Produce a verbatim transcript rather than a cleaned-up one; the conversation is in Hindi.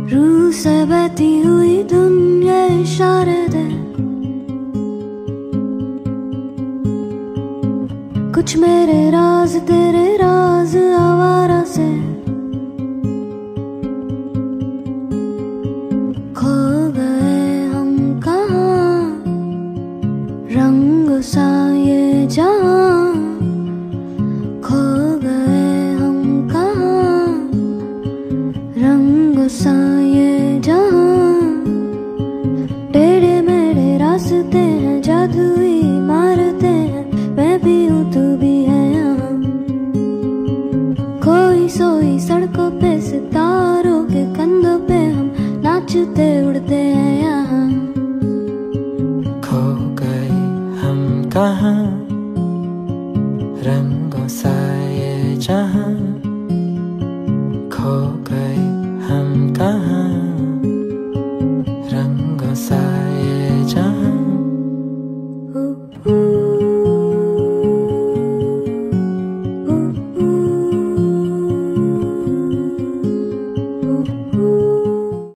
रूह से बहती हुई दुनिया इशारे दे, कुछ मेरे राज तेरे राज आवारा से। खो गए हम कहाँ रंग सा ये जहाँ, खो गए हम कहाँ रंग सा ये जहाँ। टेढ़े मेढ़े रास्ते हैं, जादुई मारते हैं, मैं भी हूँ तू भी है यहाँ। खोई सोई सड़कों पे सितारों के कंधों पे हम नाचते उड़ते हैं यहाँ। खो गए हम कहाँ रंगों सा ये जहाँ, खो गए